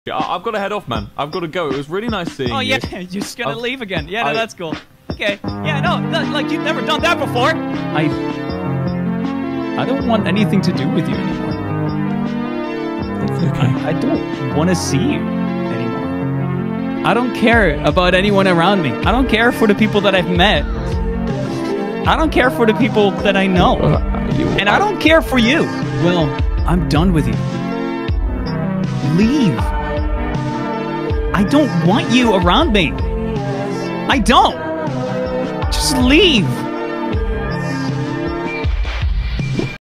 I've got to head off, man. I've got to go. It was really nice seeing you. Oh, yeah, you're just gonna leave again. Yeah, no, that's cool. Okay. Yeah, no, like, you've never done that before. I don't want anything to do with you anymore. That's okay. I don't want to see you anymore. I don't care about anyone around me. I don't care for the people that I've met. I don't care for the people that I know. And I don't care for you. Well, I'm done with you. Leave. I don't want you around me. I don't. Just leave.